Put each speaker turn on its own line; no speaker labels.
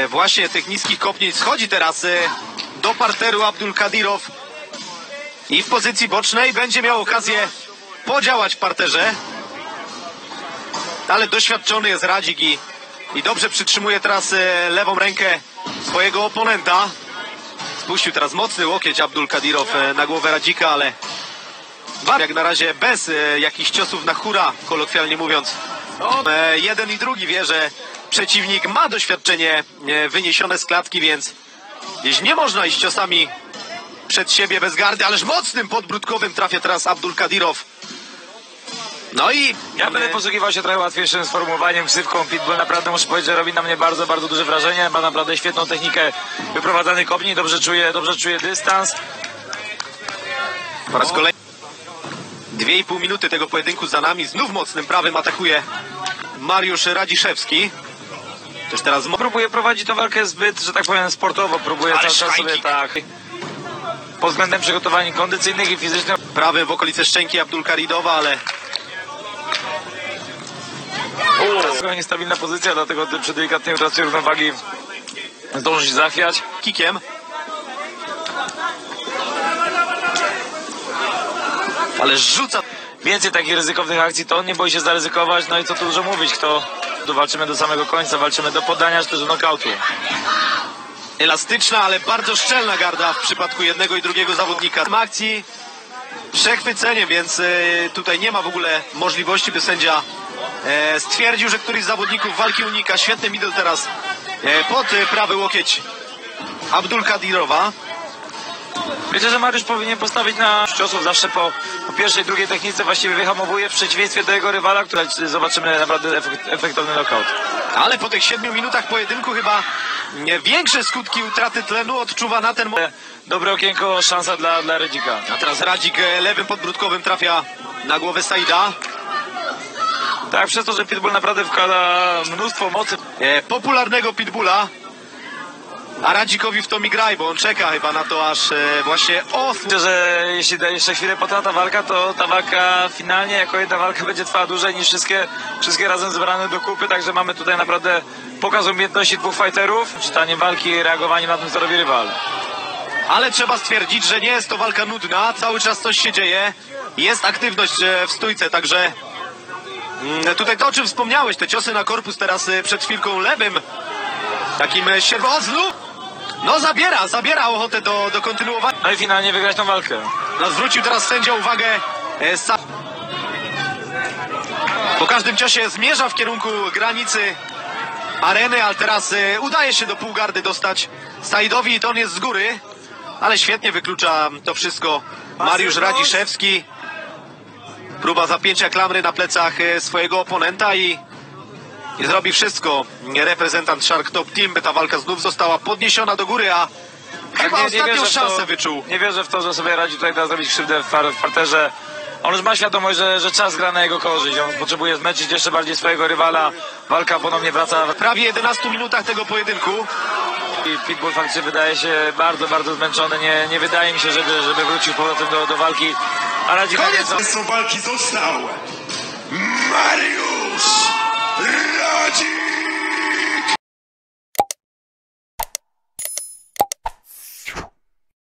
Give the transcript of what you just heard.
właśnie tych niskich kopnięć. Schodzi teraz do parteru Abdulkadirow i w pozycji bocznej będzie miał okazję podziałać w parterze. Ale doświadczony jest Radzik i dobrze przytrzymuje teraz lewą rękę swojego oponenta. Spuścił teraz mocny łokieć Abdulkadirow na głowę Radzika, ale jak na razie bez jakichś ciosów na hura, kolokwialnie mówiąc. Jeden i drugi wie, że przeciwnik ma doświadczenie wyniesione z klatki, więc gdzieś nie można iść ciosami przed siebie bez gardy, ależ mocnym podbródkowym trafia teraz Abdulkadirow. No i
ja będę posługiwał się trochę łatwiejszym sformułowaniem, ksywką Pitbull. Naprawdę muszę powiedzieć, że robi na mnie bardzo, bardzo duże wrażenie. Ma naprawdę świetną technikę wyprowadzanych kopnień, dobrze czuje dystans.
Po raz kolejny 2,5 minuty tego pojedynku za nami. Znów mocnym prawym atakuje Mariusz Radziszewski. Też teraz
próbuje prowadzić tę walkę zbyt, że tak powiem, sportowo. Próbuje cały czas sobie tak pod względem przygotowań kondycyjnych i fizycznych.
Prawym w okolice szczęki Abdulkadirowa, ale
niestabilna pozycja, dlatego przy delikatnej rotacji równowagi zdąży się zachwiać.
Kikiem. Ale rzuca.
Więcej takich ryzykownych akcji, to on nie boi się zaryzykować. No i co tu dużo mówić, walczymy do samego końca, walczymy do poddania, czy też do nokautu.
Elastyczna, ale bardzo szczelna garda w przypadku jednego i drugiego zawodnika. W akcji przechwyceniem, więc tutaj nie ma w ogóle możliwości, by sędzia stwierdził, że któryś z zawodników walki unika. Świetny middle teraz pod prawy łokieć Abdulkadirowa.
Wiecie, że Mariusz powinien postawić na ciosów zawsze po pierwszej, drugiej technice, właściwie wyhamowuje w przeciwieństwie do jego rywala, który zobaczymy naprawdę efektowny knockout.
Ale po tych 7 minutach pojedynku chyba większe skutki utraty tlenu odczuwa na ten moment.
Dobre okienko, szansa dla Radzika.
A teraz Radzik lewym podbródkowym trafia na głowę Saida.
Tak, przez to, że Pitbull naprawdę wkłada mnóstwo mocy.
Popularnego Pitbulla. A Radzikowi w to migraj, bo on czeka chyba na to, aż właśnie
Myślę, że jeśli jeszcze chwilę potrwa ta walka, to ta walka finalnie jako jedna walka będzie trwała dłużej niż wszystkie razem zebrane do kupy, także mamy tutaj naprawdę pokaz umiejętności dwóch fighterów, czytanie walki, reagowanie na tym, co robi rywal.
Ale trzeba stwierdzić, że nie jest to walka nudna, cały czas coś się dzieje, jest aktywność w stójce, także tutaj to, o czym wspomniałeś, te ciosy na korpus teraz przed chwilką lewym, takim sierwozlu. No zabiera ochotę do kontynuowania.
No i finalnie wygrać tą walkę.
No zwrócił teraz sędzia uwagę. Po każdym ciosie zmierza w kierunku granicy areny, ale teraz udaje się do półgardy dostać Saidowi i to on jest z góry. Ale świetnie wyklucza to wszystko Mariusz Radziszewski. Próba zapięcia klamry na plecach swojego oponenta i zrobi wszystko reprezentant Shark Top Team, by ta walka znów została podniesiona do góry, a chyba ostatnią szansę wyczuł.
Nie wierzę w to, że sobie radzi tutaj teraz zrobić krzywdę w parterze. On już ma świadomość, że czas gra na jego korzyść. On potrzebuje zmęczyć jeszcze bardziej swojego rywala. Walka ponownie wraca.
W prawie 11 minutach tego pojedynku.
I Pitbull faktycznie wydaje się bardzo, bardzo zmęczony. Nie wydaje mi się, żeby wrócił powrotem do walki. A Radzik
koniec walki został Mariusz